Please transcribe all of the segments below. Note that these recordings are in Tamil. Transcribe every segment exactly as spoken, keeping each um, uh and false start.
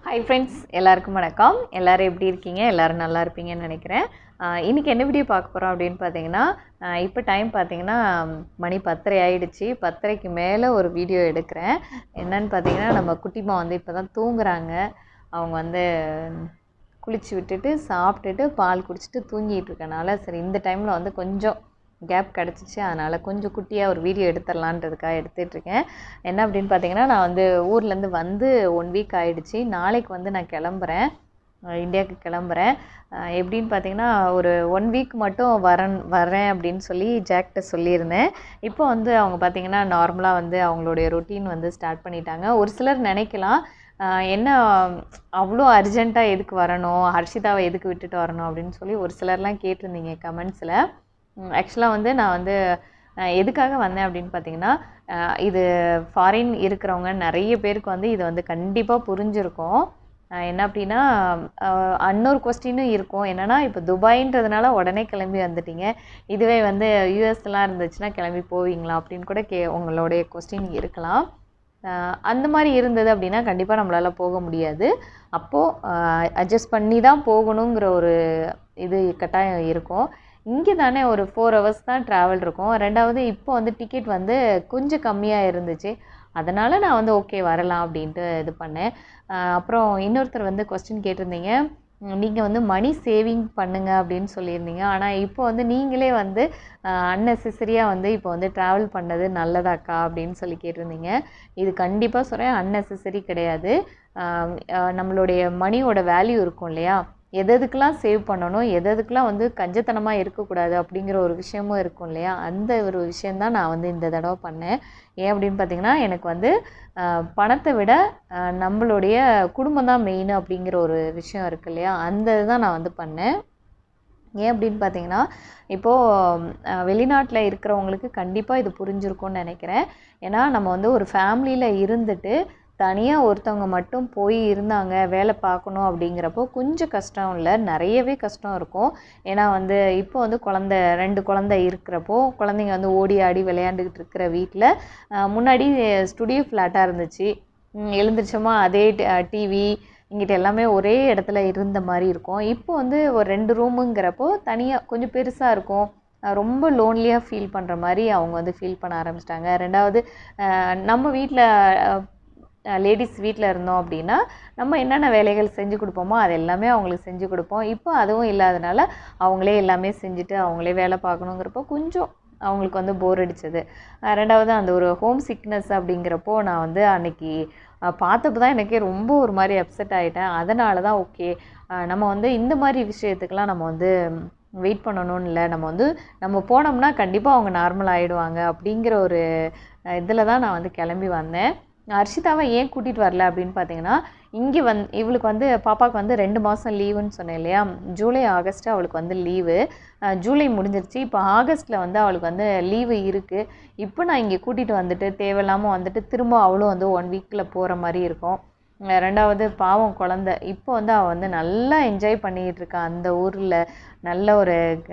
ஹாய் ஃப்ரெண்ட்ஸ், எல்லாருக்கும் வணக்கம். எல்லோரும் எப்படி இருக்கீங்க? எல்லோரும் நல்லா இருப்பீங்கன்னு நினைக்கிறேன். இன்றைக்கி என்ன வீடியோ பார்க்க போகிறோம் அப்படின்னு பார்த்தீங்கன்னா, இப்போ டைம் பார்த்தீங்கன்னா மணி பத்தரை ஆகிடுச்சி. பத்தரைக்கு மேலே ஒரு வீடியோ எடுக்கிறேன். என்னன்னு பார்த்தீங்கன்னா, நம்ம குட்டிமா வந்து இப்போ தான் தூங்குறாங்க. அவங்க வந்து குளிச்சு விட்டுட்டு சாப்பிட்டுட்டு பால் குடிச்சிட்டு தூங்கிட்டு இருக்கனால சரி இந்த டைமில் வந்து கொஞ்சம் கேப் கிடச்சிச்சு. அதனால் கொஞ்சம் குட்டியாக ஒரு வீடியோ எடுத்துடலான்றதுக்காக எடுத்துகிட்ருக்கேன். என்ன அப்படின்னு பார்த்தீங்கன்னா, நான் வந்து ஊர்லேருந்து வந்து ஒன் வீக் ஆகிடுச்சி. நாளைக்கு வந்து நான் கிளம்புறேன், இந்தியாவுக்கு கிளம்புறேன். எப்படின்னு பார்த்தீங்கன்னா, ஒரு ஒன் வீக் மட்டும் வரன் வரேன் அப்படின்னு சொல்லி ஜாக்கிட்ட சொல்லியிருந்தேன். இப்போ வந்து அவங்க பார்த்திங்கன்னா நார்மலாக வந்து அவங்களுடைய ரொட்டீன் வந்து ஸ்டார்ட் பண்ணிட்டாங்க. ஒரு சிலர் நினைக்கலாம், என்ன அவ்வளோ அர்ஜெண்ட்டாக எதுக்கு வரணும், ஹர்ஷிதாவை எதுக்கு விட்டுட்டு வரணும் அப்படின்னு சொல்லி ஒரு சிலர்லாம் கேட்டிருந்தீங்க கமெண்ட்ஸில். ஆக்சுவலாக வந்து நான் வந்து எதுக்காக வந்தேன் அப்படின்னு பார்த்தீங்கன்னா, இது ஃபாரின் இருக்கிறவங்க நிறைய பேருக்கு வந்து இது வந்து கண்டிப்பாக புரிஞ்சிருக்கும். என்ன அப்படின்னா, இன்னொரு கொஸ்டினும் இருக்கும். என்னென்னா, இப்போ துபாயின்றதுனால உடனே கிளம்பி வந்துட்டீங்க, இதுவே வந்து யூஎஸ்லாம் இருந்துச்சுன்னா கிளம்பி போவீங்களா அப்படின்னு கூட கே உங்களுடைய கொஸ்டின் இருக்கலாம். அந்த மாதிரி இருந்தது அப்படின்னா கண்டிப்பாக நம்மளால் போக முடியாது. அப்போது அட்ஜஸ்ட் பண்ணி தான் போகணுங்கிற ஒரு இது கட்டாயம் இருக்கும். இங்கே தானே ஒரு ஃபோர் ஹவர்ஸ் தான் ட்ராவல் இருக்கும். ரெண்டாவது இப்போ வந்து டிக்கெட் வந்து கொஞ்சம் கம்மியாக இருந்துச்சு. அதனால் நான் வந்து ஓகே வரலாம் அப்படின்ட்டு இது பண்ணேன். அப்புறம் இன்னொருத்தர் வந்து கொஸ்டின் கேட்டிருந்தீங்க, நீங்கள் வந்து மணி சேவிங் பண்ணுங்க அப்படின்னு சொல்லியிருந்தீங்க. ஆனால் இப்போ வந்து நீங்களே வந்து அன்னெசரியாக வந்து இப்போ வந்து ட்ராவல் பண்ணது நல்லதாக்கா அப்படின்னு சொல்லி கேட்டிருந்தீங்க. இது கண்டிப்பாக சொல்கிறேன், அன்னெசரி கிடையாது. நம்மளுடைய மணியோட வேல்யூ இருக்கும் இல்லையா, எது எதுக்கெலாம் சேவ் பண்ணணும், எது எதுக்கெலாம் வந்து கஞ்சத்தனமாக இருக்கக்கூடாது அப்படிங்கிற ஒரு விஷயமும் இருக்கும் இல்லையா, அந்த ஒரு விஷயந்தான் நான் வந்து இந்த தடவை பண்ணேன். ஏன் அப்படின்னு பார்த்தீங்கன்னா, எனக்கு வந்து பணத்தை விட நம்மளுடைய குடும்பம் தான் மெயின் அப்படிங்கிற ஒரு விஷயம் இருக்குது இல்லையா, அந்த இதுதான் நான் வந்து பண்ணேன். ஏன் அப்படின்னு பார்த்தீங்கன்னா, இப்போது வெளிநாட்டில் இருக்கிறவங்களுக்கு கண்டிப்பாக இது புரிஞ்சிருக்கும்னு நினைக்கிறேன். ஏன்னா நம்ம வந்து ஒரு ஃபேமிலியில் இருந்துட்டு தனியாக ஒருத்தவங்க மட்டும் போய் இருந்தாங்க வேலை பார்க்கணும் அப்படிங்கிறப்போ கொஞ்சம் கஷ்டம் இல்லை, நிறையவே கஷ்டம் இருக்கும். ஏன்னா வந்து இப்போ வந்து குழந்த ரெண்டு குழந்தை இருக்கிறப்போ குழந்தைங்க வந்து ஓடி ஆடி விளையாண்டுக்கிட்டு இருக்கிற வீட்டில், முன்னாடி ஸ்டுடியோ ஃப்ளாட்டாக இருந்துச்சு, எழுந்திரிச்சோமா அதே டிவி இங்கிட்ட எல்லாமே ஒரே இடத்துல இருந்த மாதிரி இருக்கும். இப்போ வந்து ஒரு ரெண்டு ரூமுங்கிறப்போ தனியாக கொஞ்சம் பெருசாக இருக்கும். ரொம்ப லோன்லியாக ஃபீல் பண்ணுற மாதிரி அவங்க வந்து ஃபீல் பண்ண ஆரம்பிச்சிட்டாங்க. ரெண்டாவது, நம்ம வீட்டில் லேடிஸ் வீட்டில் இருந்தோம் அப்படின்னா நம்ம என்னென்ன வேலைகள் செஞ்சு கொடுப்போமோ அது எல்லாமே அவங்களுக்கு செஞ்சு கொடுப்போம். இப்போ அதுவும் இல்லாதனால அவங்களே எல்லாமே செஞ்சுட்டு அவங்களே வேலை பார்க்கணுங்கிறப்போ கொஞ்சம் அவங்களுக்கு வந்து போர் அடித்தது. ரெண்டாவது, அந்த ஒரு ஹோம் சிக்னஸ் அப்படிங்கிறப்போ நான் வந்து அன்றைக்கி பார்த்தப்போ தான் எனக்கே ரொம்ப ஒரு மாதிரி அப்செட் ஆகிட்டேன். அதனால தான் ஓகே, நம்ம வந்து இந்த மாதிரி விஷயத்துக்கெலாம் நம்ம வந்து வெயிட் பண்ணணும்னு இல்லை, நம்ம வந்து நம்ம போனோம்னா கண்டிப்பாக அவங்க நார்மல் ஆகிடுவாங்க அப்படிங்கிற ஒரு இதில் தான் நான் வந்து கிளம்பி வந்தேன். ஹர்ஷிதாவை ஏன் கூட்டிகிட்டு வரல அப்படின்னு பார்த்தீங்கன்னா, இங்கே வந் இவளுக்கு வந்து பாப்பாவுக்கு வந்து ரெண்டு மாதம் லீவுன்னு சொன்னேன் இல்லையா, ஜூலை ஆகஸ்ட்டு அவளுக்கு வந்து லீவு. ஜூலை முடிஞ்சிருச்சு, இப்போ ஆகஸ்ட்டில் வந்து அவளுக்கு வந்து லீவு இருக்குது. இப்போ நான் இங்கே கூட்டிகிட்டு வந்துட்டு தேவையில்லாமல் வந்துட்டு திரும்ப அவளும் வந்து ஒன் வீக்கில் போகிற மாதிரி இருக்கும். ரெண்டாவது, பாவம் குழந்த இப்போ வந்து அவள் வந்து நல்லா என்ஜாய் பண்ணிக்கிட்டு இருக்கா அந்த ஊரில். நல்ல ஒரு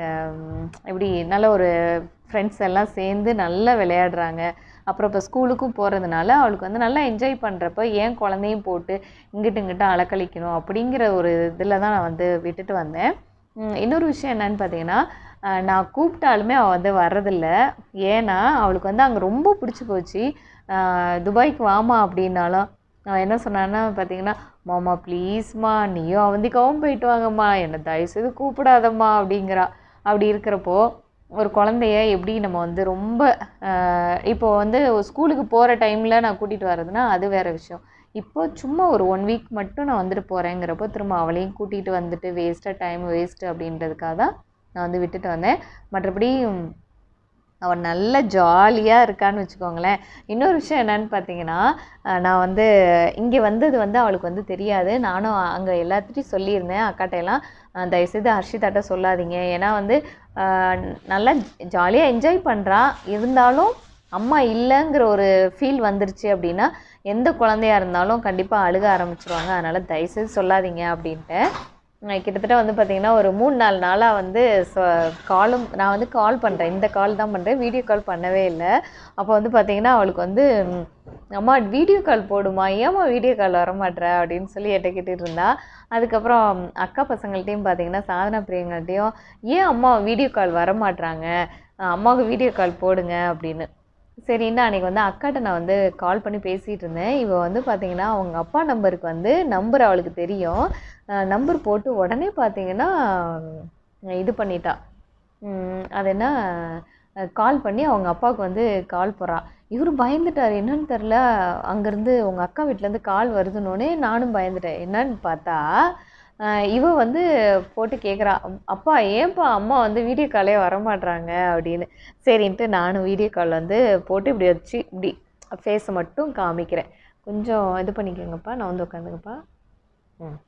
எப்படி நல்ல ஒரு ஃப்ரெண்ட்ஸ் எல்லாம் சேர்ந்து நல்லா விளையாடுறாங்க. அப்புறம் இப்போ ஸ்கூலுக்கும் போகிறதுனால அவளுக்கு வந்து நல்லா என்ஜாய் பண்ணுறப்ப ஏன் குழந்தையும் போட்டு இங்கிட்டு இங்கிட்ட அலக்கழிக்கணும் அப்படிங்கிற ஒரு இதில் தான் நான் வந்து விட்டுட்டு வந்தேன். இன்னொரு விஷயம் என்னன்னு பார்த்தீங்கன்னா, நான் கூப்பிட்டாலுமே அவள் வந்து வர்றதில்ல. ஏன்னா அவளுக்கு வந்து அங்கே ரொம்ப பிடிச்சி போச்சு. துபாய்க்கு வாமா அப்படின்னாலும் நான் என்ன சொன்னான்னா பார்த்தீங்கன்னா, மாமா ப்ளீஸ்மா நீயும் அவந்திக்காவும் போயிட்டு வாங்கம்மா, என்னை தயவுசெய்து கூப்பிடாதம்மா அப்படிங்கிறா. அப்படி இருக்கிறப்போ ஒரு குழந்தைய எப்படி நம்ம வந்து ரொம்ப இப்போது வந்து ஸ்கூலுக்கு போகிற டைமில் நான் கூட்டிகிட்டு வர்றதுனா அது வேறு விஷயம். இப்போ சும்மா ஒரு ஒன் வீக் மட்டும் நான் வந்துட்டு போகிறேங்கிறப்போ திரும்ப அவளையும் கூட்டிகிட்டு வந்துட்டு வேஸ்ட்டாக டைம் வேஸ்ட்டு அப்படின்றதுக்காக தான் நான் வந்து விட்டுட்டு வந்தேன். மற்றபடி அவள் நல்ல ஜாலியாக இருக்கான்னு வச்சுக்கோங்களேன். இன்னொரு விஷயம் என்னன்னு பார்த்தீங்கன்னா, நான் வந்து இங்கே வந்தது வந்து அவளுக்கு வந்து தெரியாது. நானும் அங்கே எல்லாத்துட்டையும் சொல்லியிருந்தேன், அக்காட்டையெல்லாம் தயவுசெய்து ஹர்ஷிதாட்ட சொல்லாதீங்க. ஏன்னா வந்து நல்லா ஜாலியாக என்ஜாய் பண்ணுறா, இருந்தாலும் அம்மா இல்லைங்கிற ஒரு ஃபீல் வந்துருச்சு அப்படின்னா எந்த குழந்தையாக இருந்தாலும் கண்டிப்பாக அழுக ஆரம்பிச்சிருவாங்க. அதனால் தயவுசெய்து சொல்லாதீங்க அப்படின்ட்டு. கிட்டத்தட்ட வந்து பார்த்திங்கன்னா ஒரு மூணு நாலு நாளாக வந்து காலும் நான் வந்து கால் பண்ணுறேன், இந்த கால் தான் பண்ணுறேன், வீடியோ கால் பண்ணவே இல்லை. அப்போ வந்து பார்த்திங்கன்னா அவளுக்கு வந்து அம்மா வீடியோ கால் போடுமா, ஏம்மா வீடியோ கால் வரமாட்ற அப்படின்னு சொல்லி என்கிட்ட கேட்டுட்டு இருந்தா. அதுக்கப்புறம் அக்கா பசங்கள்ட்டையும் பார்த்திங்கன்னா சாதனா பிரியங்கள்ட்டையும் ஏன் அம்மா வீடியோ கால் வரமாட்றாங்க, அம்மாவுக்கு வீடியோ கால் போடுங்க அப்படின்னு. சரின்னா அன்றைக்கி வந்து அக்காட்ட நான் வந்து கால் பண்ணி பேசிகிட்டு இருந்தேன். இவள் வந்து பார்த்திங்கன்னா அவங்க அப்பா நம்பருக்கு வந்து நம்பர் அவளுக்கு தெரியும், நம்பர் போட்டு உடனே பார்த்திங்கன்னா இது பண்ணிட்டா. அது என்ன கால் பண்ணி அவங்க அப்பாவுக்கு வந்து கால் போடுறா. இவரு பயந்துட்டார், என்னன்னு தெரில. அங்கேருந்து உங்கள் அக்கா வீட்டிலேருந்து கால் வருதுன்னொடனே நானும் பயந்துட்டேன். என்னன்னு பார்த்தா இவ வந்து போட்டு கேட்குறா, அப்பா ஏன்ப்பா அம்மா வந்து வீடியோ காலே வரமாட்றாங்க அப்படின்னு. சரின்ட்டு நானும் வீடியோ கால் வந்து போட்டு இப்படி வச்சு இப்படி ஃபேஸை மட்டும் காமிக்கிறேன். கொஞ்சம் இது பண்ணிக்கோங்கப்பா, நான் வந்து உட்காந்துங்கப்பா. ம்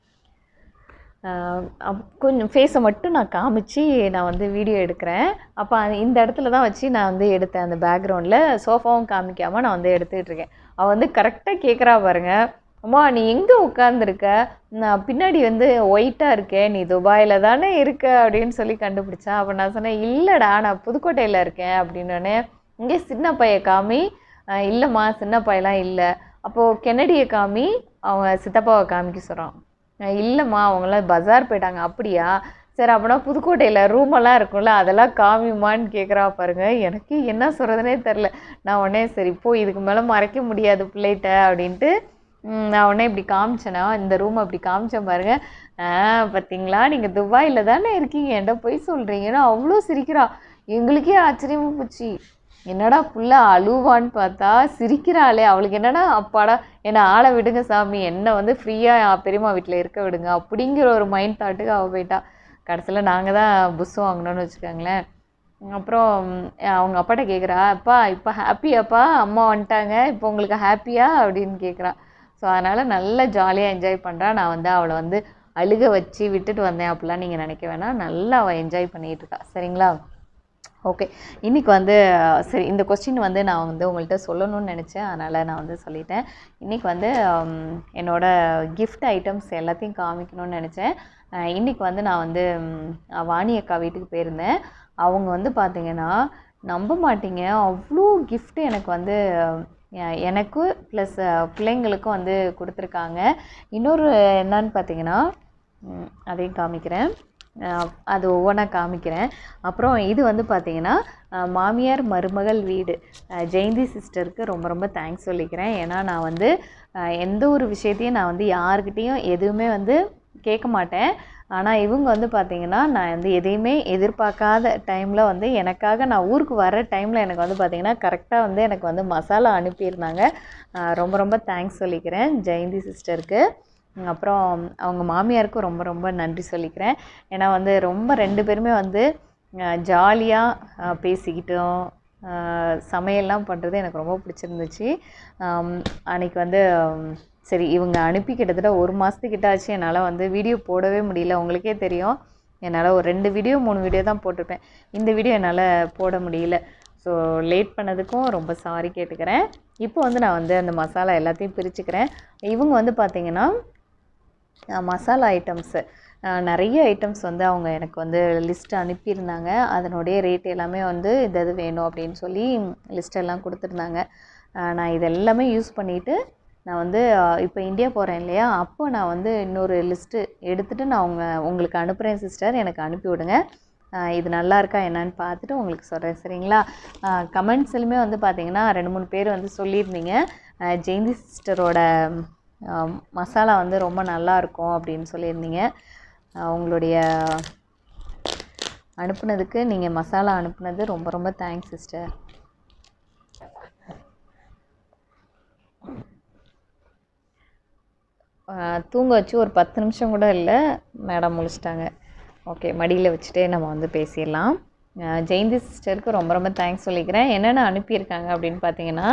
அப் கொஞ்சம் ஃபேஸை மட்டும் நான் காமிச்சு நான் வந்து வீடியோ எடுக்கிறேன். அப்போ இந்த இடத்துல தான் வச்சு நான் வந்து எடுத்தேன். அந்த பேக்ரவுண்டில் சோஃபாவும் காமிக்காமல் நான் வந்து எடுத்துகிட்டு இருக்கேன். அவள் வந்து கரெக்டாக கேட்குறா பாருங்கள், அம்மா நீ எங்கே உட்காந்துருக்க, நான் பின்னாடி வந்து ஒயிட்டாக இருக்கேன், நீ துபாயில் தானே இருக்க அப்படின்னு சொல்லி கண்டுபிடிச்சா. அப்போ நான் சொன்னேன், இல்லைடா நான் புதுக்கோட்டையில் இருக்கேன் அப்படின்னோடனே, இங்கே சின்ன பைய காமி, இல்லைம்மா சின்ன பையெல்லாம் இல்லை. அப்போது கென்னடியை காமி, அவங்க சித்தப்பாவை காமிக்க சொல்கிறான். இல்லைம்மா அவங்களாம் பஜார் போயிட்டாங்க. அப்படியா, சரி அப்படின்னா புதுக்கோட்டையில் ரூமெல்லாம் இருக்கும்ல அதெல்லாம் காமிமான்னு கேட்குறா பாருங்க. எனக்கு என்ன சொல்கிறதுனே தெரில. நான் உடனே சரி போ, இதுக்கு மேலே மறைக்க முடியாது பிள்ளைகிட்ட அப்படின்ட்டு நான் உடனே இப்படி காமிச்சேனா, இந்த ரூம் அப்படி காமிச்சேன் பாருங்க. பார்த்தீங்களா நீங்கள் துபாயில் தானே இருக்கீங்க, என்கிட்ட போய் சொல்கிறீங்கன்னா அவ்வளோ சிரிக்கிறா. எங்களுக்கே ஆச்சரியமாக போச்சு, என்னடா புள்ள அழுவான்னு பார்த்தா சிரிக்கிறாளே. அவளுக்கு என்னடா அப்பாடா என்னை ஆளை விடுங்க சாமி, என்னை வந்து ஃப்ரீயாக பெரியம்மா வீட்டில் இருக்க விடுங்க அப்படிங்கிற ஒரு மைண்ட் தாட்டுக்கு அவள் போயிட்டா. கடைசியில் நாங்கள் தான் புஸ் வாங்கினோன்னு வச்சுக்கோங்களேன். அப்புறம் அவங்க அப்பாட்ட கேட்குறா, அப்பா இப்போ ஹாப்பியாப்பா, அம்மா வந்துட்டாங்க இப்போ உங்களுக்கு ஹாப்பியா அப்படின்னு கேட்குறா. ஸோ அதனால் நல்லா ஜாலியாக என்ஜாய் பண்ணுறா. நான் வந்து அவளை வந்து அழுக வச்சு விட்டுட்டு வந்தேன் அப்படிலாம் நீங்கள் நினைக்க வேணாம், நல்லா அவள் என்ஜாய் பண்ணிகிட்ருக்கா. சரிங்களா? ஓகே, இன்றைக்கி வந்து சரி இந்த கொஸ்டின் வந்து நான் வந்து உங்கள்கிட்ட சொல்லணும்னு நினச்சேன், அதனால் நான் வந்து சொல்லிட்டேன். இன்றைக்கி வந்து என்னோடய கிஃப்ட் ஐட்டம்ஸ் எல்லாத்தையும் காமிக்கணும்னு நினச்சேன். இன்றைக்கி வந்து நான் வந்து வாணி அக்கா வீட்டுக்கு போயிருந்தேன். அவங்க வந்து பார்த்திங்கன்னா நம்ப மாட்டீங்க, அவ்வளோ கிஃப்ட்டு எனக்கு வந்து எனக்கு ப்ளஸ் பிள்ளைங்களுக்கும் வந்து கொடுத்துருக்காங்க. இன்னொரு என்னன்னு பார்த்தீங்கன்னா அதையும் காமிக்கிறேன், அது ஒவ்வொன்றா காமிக்கிறேன். அப்புறம் இது வந்து பார்த்திங்கன்னா மாமியார் மருமகள் வீடு, ஜெயந்தி சிஸ்டருக்கு ரொம்ப ரொம்ப தேங்க்ஸ் சொல்லிக்கிறேன். ஏன்னா நான் வந்து எந்த ஒரு விஷயத்தையும் நான் வந்து யாருக்கிட்டேயும் எதுவுமே வந்து கேட்க மாட்டேன். ஆனால் இவங்க வந்து பார்த்திங்கன்னா நான் வந்து எதையுமே எதிர்பார்க்காத டைமில் வந்து எனக்காக நான் ஊருக்கு வர டைமில் எனக்கு வந்து பார்த்திங்கன்னா கரெக்டாக வந்து எனக்கு வந்து மசாலா அனுப்பியிருந்தாங்க. ரொம்ப ரொம்ப தேங்க்ஸ் சொல்லிக்கிறேன் ஜெயந்தி சிஸ்டருக்கு. அப்புறம் அவங்க மாமியாருக்கும் ரொம்ப ரொம்ப நன்றி சொல்லிக்கிறேன். ஏன்னா வந்து ரொம்ப ரெண்டு பேருமே வந்து ஜாலியாக பேசிக்கிட்டோம், சமையல்லாம் பண்ணுறது எனக்கு ரொம்ப பிடிச்சிருந்துச்சு. அன்றைக்கி வந்து சரி இவங்க அனுப்பி கிட்டத்தட்ட ஒரு மாதத்துக்கிட்ட ஆச்சு, என்னால் வந்து வீடியோ போடவே முடியல. உங்களுக்கே தெரியும், என்னால் ஒரு ரெண்டு வீடியோ மூணு வீடியோ தான் போட்டிருப்பேன். இந்த வீடியோ என்னால் போட முடியல. ஸோ லேட் பண்ணதுக்கும் ரொம்ப சாரி கேட்டுக்கிறேன். இப்போ வந்து நான் வந்து அந்த மசாலா எல்லாத்தையும் பிரிச்சுக்கிறேன். இவங்க வந்து பார்த்திங்கன்னா மசாலா ஐட்டம்ஸு நிறைய ஐட்டம்ஸ் வந்து அவங்க எனக்கு வந்து லிஸ்ட்டு அனுப்பியிருந்தாங்க. அதனுடைய ரேட் எல்லாமே வந்து இது இது வேணும் அப்படின்னு சொல்லி லிஸ்ட்டெல்லாம் கொடுத்துருந்தாங்க. நான் இது எல்லாமே யூஸ் பண்ணிவிட்டு நான் வந்து இப்போ இந்தியா போகிறேன் இல்லையா, அப்போ நான் வந்து இன்னொரு லிஸ்ட்டு எடுத்துகிட்டு நான் உங்க உங்களுக்கு அனுப்புகிறேன் சிஸ்டர், எனக்கு அனுப்பி விடுங்க. இது நல்லா இருக்கா என்னன்னு பார்த்துட்டு உங்களுக்கு சொல்கிறேன். சரிங்களா? கமெண்ட்ஸ்லையுமே வந்து பார்த்திங்கன்னா ரெண்டு மூணு பேர் வந்து சொல்லியிருந்தீங்க, ஜெயந்தி சிஸ்டரோட மசாலா வந்து ரொம்ப நல்லாயிருக்கும் அப்படின்னு சொல்லியிருந்தீங்க. உங்களுடைய அனுப்புனதுக்கு, நீங்கள் மசாலா அனுப்புனது ரொம்ப ரொம்ப தேங்க்ஸ் சிஸ்டர். தூங்க வச்சு ஒரு பத்து நிமிஷம் கூட இல்லை, மேடம் முழிச்சிட்டாங்க. ஓகே, மடியில் வச்சுட்டே நம்ம வந்து பேசிடலாம். ஜெயந்தி சிஸ்டருக்கு ரொம்ப ரொம்ப தேங்க்ஸ் சொல்லிக்கிறேன். என்னென்ன அனுப்பியிருக்காங்க அப்படின்னு பார்த்தீங்கன்னா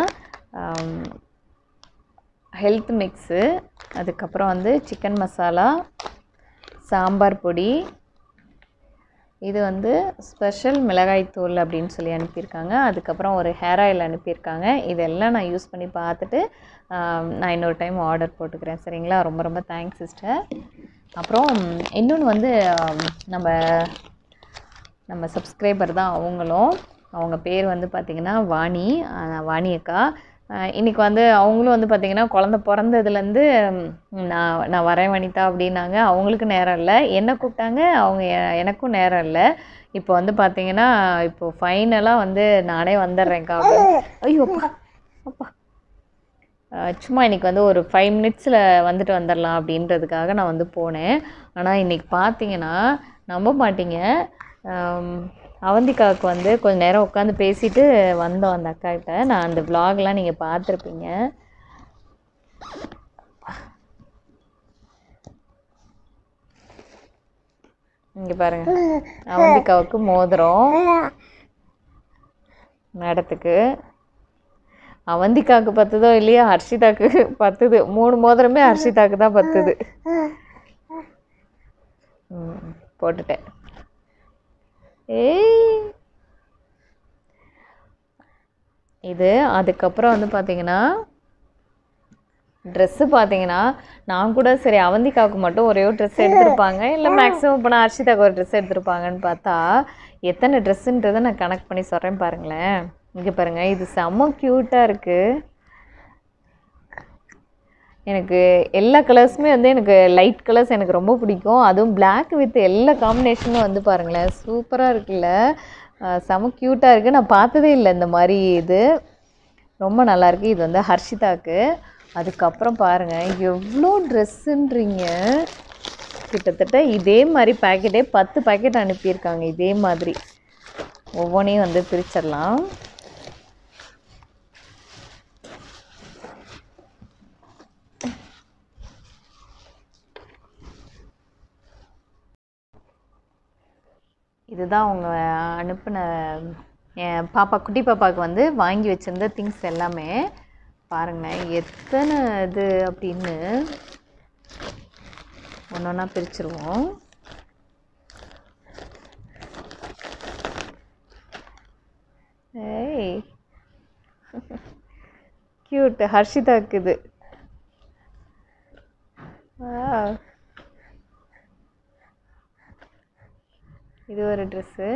ஹெல்த் மிக்ஸு, அதுக்கப்புறம் வந்து சிக்கன் மசாலா, சாம்பார் பொடி, இது வந்து ஸ்பெஷல் மிளகாய்த்தூள் அப்படின்னு சொல்லி அனுப்பியிருக்காங்க. அதுக்கப்புறம் ஒரு ஹேர் ஆயில் அனுப்பியிருக்காங்க. இதெல்லாம் நான் யூஸ் பண்ணி பார்த்துட்டு நான் இன்னொரு டைம் ஆர்டர் போட்டுக்கிறேன். சரிங்களா? ரொம்ப ரொம்ப தேங்க்ஸ் சிஸ்டர். அப்புறம் இன்னொன்று வந்து நம்ம நம்ம சப்ஸ்கிரைபர் தான் அவங்களும். அவங்க பேர் வந்து பார்த்திங்கன்னா வாணி, வாணி அக்கா. இன்றைக்கி வந்து அவங்களும் வந்து பார்த்திங்கன்னா குழந்த பிறந்ததுலேருந்து நான் நான் வரேன் வனிதா அப்படின்னாங்க. அவங்களுக்கு நேரம் இல்லை, என்னை கூப்பிட்டாங்க, அவங்க எனக்கும் நேரம் இல்லை. இப்போ வந்து பார்த்திங்கன்னா இப்போது ஃபைனலாக வந்து நானே வந்துடுறேன்க்கா அப்படின்னு. ஐயோ அப்பா அப்பா சும்மா இன்றைக்கி வந்து ஒரு ஃபைவ் மினிட்ஸில் வந்துட்டு வந்துடலாம் அப்படின்றதுக்காக நான் வந்து போனேன். ஆனால் இன்றைக்கி பார்த்தீங்கன்னா நம்ப மாட்டீங்க, அவந்திகாவுக்கு வந்து கொஞ்சம் நேரம் உட்காந்து பேசிட்டு வந்தோம் அந்த அக்காக்கிட்ட. நான் அந்த விலாக்லாம் நீங்கள் பார்த்துருப்பீங்க. இங்கே பாருங்கள், அவந்திகாவுக்கு மோதிரம் மேடத்துக்கு. அவந்திகாவுக்கு பத்துதோ இல்லையா, ஹர்ஷிதாக்கு பத்துது. மூணு மோதிரமே ஹர்ஷிதாக்கு தான் பத்துது. ம் போட்டுட்டேன். ஏய் இது அதுக்கப்புறம் வந்து பார்த்தீங்கன்னா ட்ரெஸ்ஸு பார்த்தீங்கன்னா நான் கூட சரி அவந்திகாவுக்கு மட்டும் ஒரே ஒரு ட்ரெஸ் எடுத்திருப்பாங்க, இல்லை மேக்ஸிமம் இப்போ நான் ஹர்ஷிதாவுக்கு ஒரு ட்ரெஸ் எடுத்திருப்பாங்கன்னு பார்த்தா எத்தனை ட்ரெஸ்ஸுன்றதை நான் கனெக்ட் பண்ணி சொல்கிறேன் பாருங்களேன். இங்கே பாருங்கள், இது செம்ம க்யூட்டாக இருக்குது. எனக்கு எல்லா கலர்ஸுமே வந்து எனக்கு லைட் கலர்ஸ் எனக்கு ரொம்ப பிடிக்கும். அதுவும் பிளாக் வித் எல்லா காம்பினேஷனும் வந்து பாருங்களேன் சூப்பராக இருக்குல்ல, செம க்யூட்டாக இருக்குது. நான் பார்த்ததே இல்லை இந்த மாதிரி, இது ரொம்ப நல்லாயிருக்கு. இது வந்து ஹர்ஷிதாவுக்கு. அதுக்கப்புறம் பாருங்கள் எவ்வளோ ட்ரெஸ்ஸுன்றீங்க. கிட்டத்தட்ட இதே மாதிரி பேக்கெட்டே பத்து பேக்கெட் அனுப்பியிருக்காங்க. இதே மாதிரி ஒவ்வொன்றையும் வந்து பிரிச்சிடலாம். இதுதான் அவங்க அனுப்பின என் பாப்பா, குட்டி பாப்பாவுக்கு வந்து வாங்கி வச்சுருந்த திங்ஸ் எல்லாமே. பாருங்கள் எத்தனை இது அப்படின்னு ஒன்று ஒன்றா பிரிச்சுருவோம். ஏய் க்யூட், ஹர்ஷிதாக்கு இது. இது ஒரு ட்ரெஸ்ஸு.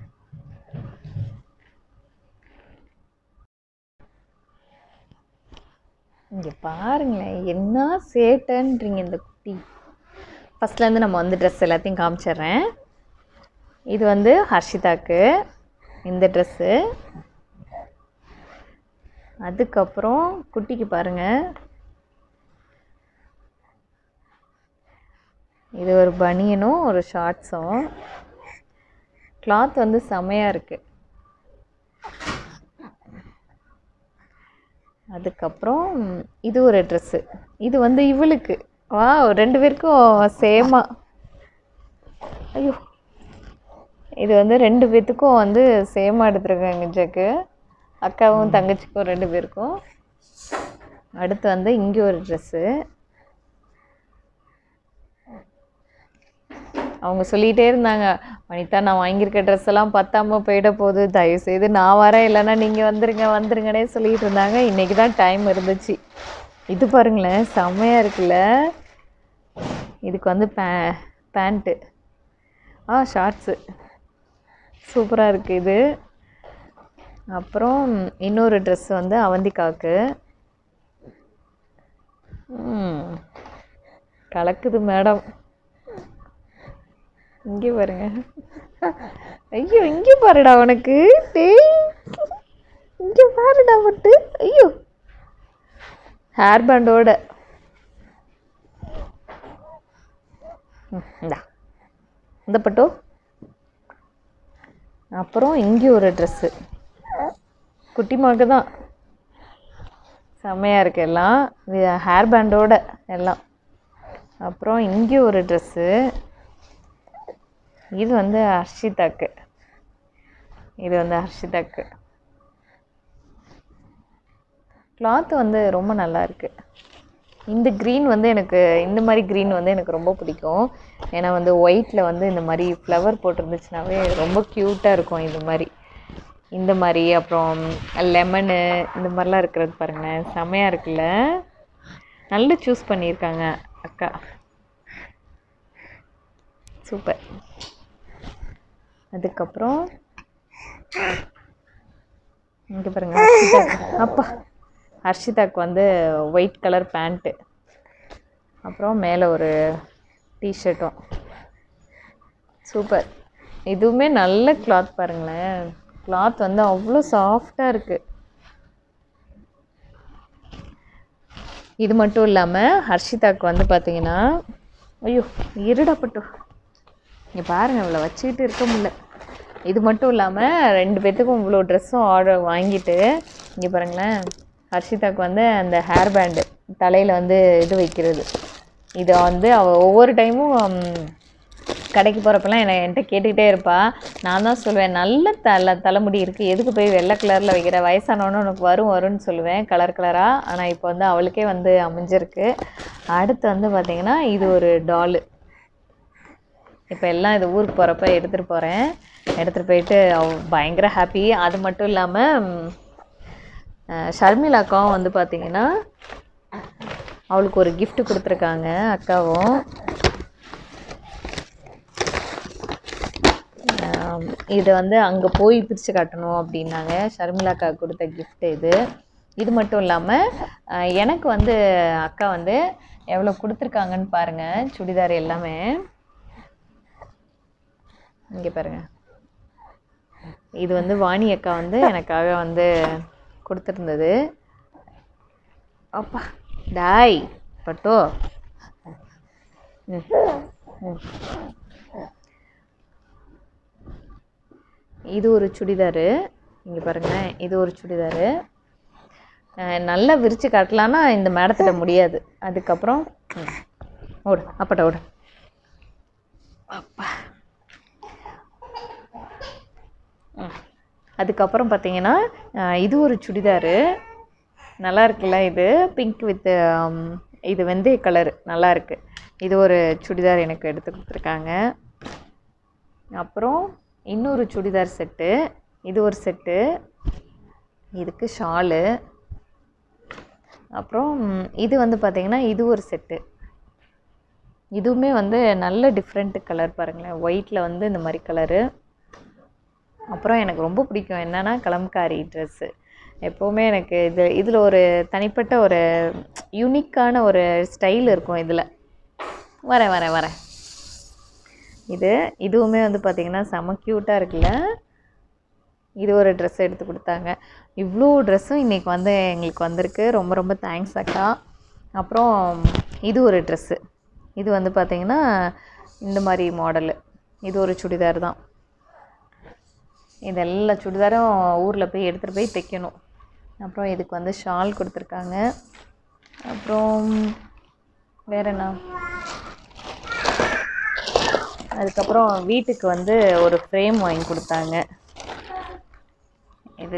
இங்கே பாருங்களேன் என்ன சேட்டன்றீங்க இந்த குட்டி. ஃபஸ்ட்லேருந்து நம்ம வந்து ட்ரெஸ் எல்லாத்தையும் காமிச்சிட்றேன். இது வந்து ஹர்ஷிதாக்கு இந்த ட்ரெஸ்ஸு. அதுக்கப்புறம் குட்டிக்கு பாருங்கள், இது ஒரு பனியனும் ஒரு ஷார்ட்ஸும். கிளாத் வந்து செமையாக இருக்குது. அதுக்கப்புறம் இது ஒரு ட்ரெஸ்ஸு. இது வந்து இவளுக்கு. வா ரெண்டு பேருக்கும் சேமாக. ஐயோ இது வந்து ரெண்டு பேர்த்துக்கும் வந்து சேமாக எடுத்துருக்காங்க ஜக்கு, அக்காவும் தங்கச்சிக்கும் ரெண்டு பேருக்கும். அடுத்து வந்து இங்கே ஒரு ட்ரெஸ்ஸு. அவங்க சொல்லிகிட்டே இருந்தாங்க, வனிதா நான் வாங்கியிருக்க ட்ரெஸ் எல்லாம் பத்தாமல் போயிட போகுது, தயவுசெய்து நான் வரேன், இல்லைன்னா நீங்கள் வந்துருங்க வந்துருங்கன்னே சொல்லிகிட்டு இருந்தாங்க. இன்றைக்கி தான் டைம் இருந்துச்சு. இது பாருங்களேன் செம்மையாக இருக்குல்ல. இதுக்கு வந்து பே பேண்ட்டு ஆ ஷார்ட்ஸு சூப்பராக இருக்குது இது. அப்புறம் இன்னொரு ட்ரெஸ் வந்து அவந்திகாவுக்கு. கலக்குது மேடம். இங்கே பாருங்க, ஐயோ இங்கே பாருடா உனக்கு, டேய் இங்கே பாருடா பட்டு. ஐயோ ஹேர் பேண்டோட. இந்தா இந்த பட்டோ. அப்புறம் இங்கே ஒரு ட்ரெஸ்ஸு குட்டிமாக்கு தான், செம்மையாக இருக்குது எல்லாம், ஹேர் பேண்டோட எல்லாம். அப்புறம் இங்கே ஒரு ட்ரெஸ்ஸு. இது வந்து ஹர்ஷிதாக்கு. இது வந்து ஹர்ஷிதாக்கு. கிளாத் வந்து ரொம்ப நல்லா இருக்குது. இந்த க்ரீன் வந்து எனக்கு, இந்த மாதிரி க்ரீன் வந்து எனக்கு ரொம்ப பிடிக்கும். ஏன்னா வந்து ஒயிட்டில் வந்து இந்த மாதிரி ஃப்ளவர் போட்டிருந்துச்சுனாவே ரொம்ப க்யூட்டாக இருக்கும். இந்த மாதிரி இந்த மாதிரி அப்புறம் லெமனு இந்த மாதிரிலாம் இருக்கிறது பாருங்களேன் செம்மையாக இருக்குல்ல. நல்லா சூஸ் பண்ணியிருக்காங்க அக்கா. சூப்பர். அதுக்கப்புறம் இங்கே பாருங்கள், ஹர்ஷிதாக்கு அப்பா ஹர்ஷிதாக்கு வந்து ஒயிட் கலர் பேண்ட்டு, அப்புறம் மேலே ஒரு டிஷர்ட்டும். சூப்பர். இதுவுமே நல்ல கிளாத் பாருங்களேன், கிளாத் வந்து அவ்வளோ சாஃப்டாக இருக்குது. இது மட்டும் இல்லாமல் ஹர்ஷிதாக்கு வந்து பார்த்தீங்கன்னா, ஐயோ இருடப்பட்டு இங்கே பாருங்கள், இவ்வளோ வச்சுக்கிட்டு இருக்க முடியல. இது மட்டும் இல்லாமல் ரெண்டு பேர்த்துக்கும் இவ்வளோ ட்ரெஸ்ஸும் ஆர்டர் வாங்கிட்டு, இங்கே பாருங்களேன், ஹர்ஷிதாக்கு வந்து அந்த ஹேர் பேண்டு தலையில் வந்து இது வைக்கிறது, இதை வந்து அவள் ஒவ்வொரு டைமும் கடைக்கு போகிறப்பெல்லாம் என்னை என்கிட்ட கேட்டுக்கிட்டே இருப்பாள். நான் தான் சொல்லுவேன், நல்ல தலை தலைமுடி இருக்குது, எதுக்கு போய் வெள்ளை கலரில் வைக்கிற, வயசானவொன்னே உனக்கு வரும் வரும்னு சொல்லுவேன் கலர் கலராக. ஆனால் இப்போ வந்து அவளுக்கே வந்து அமைஞ்சிருக்கு. அடுத்து வந்து பார்த்திங்கன்னா இது ஒரு டாலு. இப்போ எல்லாம் இது ஊருக்கு போகிறப்ப எடுத்துகிட்டு போகிறேன். எடுத்துகிட்டு போயிட்டு அவ பயங்கர ஹாப்பி. அது மட்டும் இல்லாமல் ஷர்மிளாக்காவும் வந்து பார்த்திங்கன்னா அவளுக்கு ஒரு கிஃப்ட் கொடுத்துருக்காங்க அக்காவும். இதை வந்து அங்கே போய் பிரித்து காட்டணும் அப்படின்னாங்க. ஷர்மிளாக்கா கொடுத்த கிஃப்ட் இது. இது மட்டும் இல்லாமல் எனக்கு வந்து அக்கா வந்து எவ்வளோ கொடுத்துருக்காங்கன்னு பாருங்கள். சுடிதார் எல்லாமே இங்கே பாருங்கள். இது வந்து வாணி அக்கா வந்து எனக்காக வந்து கொடுத்துருந்தது. அப்பா டாய் பட்டோ. ம் ம் இது ஒரு சுடிதாரு. இங்கே பாருங்கள், இது ஒரு சுடிதாரு. நல்லா விரித்து காட்டலான்னா இந்த மேடத்திட்ட முடியாது. அதுக்கப்புறம் ஓடு அப்பட்ட ஓடு. அப்பா. அதுக்கப்புறம் பார்த்தீங்கன்னா இது ஒரு சுடிதாரு நல்லா இருக்குல்ல. இது பிங்க் வித் இது வெந்தய கலரு நல்லா இருக்குது. இது ஒரு சுடிதார் எனக்கு எடுத்து கொடுத்துருக்காங்க. அப்புறம் இன்னொரு சுடிதார் செட்டு, இது ஒரு செட்டு, இதுக்கு ஷாலு. அப்புறம் இது வந்து பார்த்திங்கன்னா இது ஒரு செட்டு. இதுவுமே வந்து நல்ல டிஃப்ரெண்ட் கலர் பாருங்களேன், ஒயிட்டில் வந்து இந்த மாதிரி கலரு. அப்புறம் எனக்கு ரொம்ப பிடிக்கும் என்னென்னா கலம்காரி ட்ரெஸ்ஸு. எப்போவுமே எனக்கு இது இதில் ஒரு தனிப்பட்ட ஒரு யூனிக்கான ஒரு ஸ்டைல் இருக்கும். இதில் வரேன் வரேன் வரேன் இது இதுவுமே வந்து பார்த்திங்கன்னா செம க்யூட்டாக இருக்குல்ல. இது ஒரு ட்ரெஸ் எடுத்து கொடுத்தாங்க. இவ்வளோ ட்ரெஸ்ஸும் இன்றைக்கி வந்து எங்களுக்கு வந்திருக்கு. ரொம்ப ரொம்ப தேங்க்ஸ் அக்கா. அப்புறம் இது ஒரு ட்ரெஸ்ஸு. இது வந்து பார்த்திங்கன்னா இந்த மாதிரி மாடலு. இது ஒரு சுடிதார் தான். இது எல்லா சுடிதாரும் ஊரில் போய் எடுத்துகிட்டு போய் தைக்கணும். அப்புறம் இதுக்கு வந்து ஷால் கொடுத்துருக்காங்க. அப்புறம் வேறு என்ன, அதுக்கப்புறம் வீட்டுக்கு வந்து ஒரு ஃப்ரேம் வாங்கி கொடுத்தாங்க. இது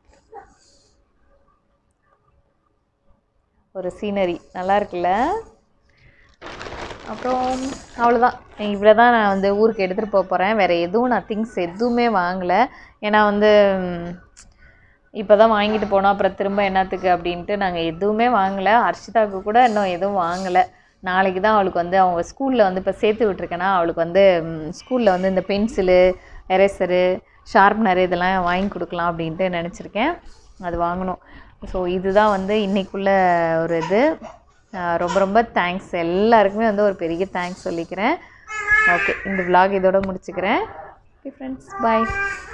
ஒரு சீனரி நல்லா இருக்குல்ல. அப்புறம் அவ்வளோதான், இவ்வளோ தான் நான் வந்து ஊருக்கு எடுத்துகிட்டு போக போகிறேன். வேறு எதுவும் நான் திங்ஸ் எதுவுமே வாங்கலை. ஏன்னா வந்து இப்போ தான் வாங்கிட்டு போனோம், அப்புறம் திரும்ப என்னத்துக்கு அப்படின்ட்டு நாங்கள் எதுவுமே வாங்கலை. ஹர்ஷிதாவுக்கு கூட இன்னும் எதுவும் வாங்கலை. நாளைக்கு தான் அவளுக்கு வந்து அவங்க ஸ்கூலில் வந்து இப்போ சேர்த்து விட்ருக்கேன்னா அவளுக்கு வந்து ஸ்கூலில் வந்து இந்த பென்சிலு, எரேசரு, ஷார்ப்னரு இதெல்லாம் வாங்கி கொடுக்கலாம் அப்படின்ட்டு நினச்சிருக்கேன். அது வாங்கணும். ஸோ இதுதான் வந்து இன்றைக்குள்ள ஒரு இது. ரொம்ப ரொம்ப தேங்க்ஸ் எல்லாருக்குமே வந்து ஒரு பெரிய தேங்க்ஸ் சொல்லிக்கிறேன். ஓகே, இந்த விலாக் இதோட முடிச்சுக்கிறேன். ஓகே ஃப்ரெண்ட்ஸ், பாய்.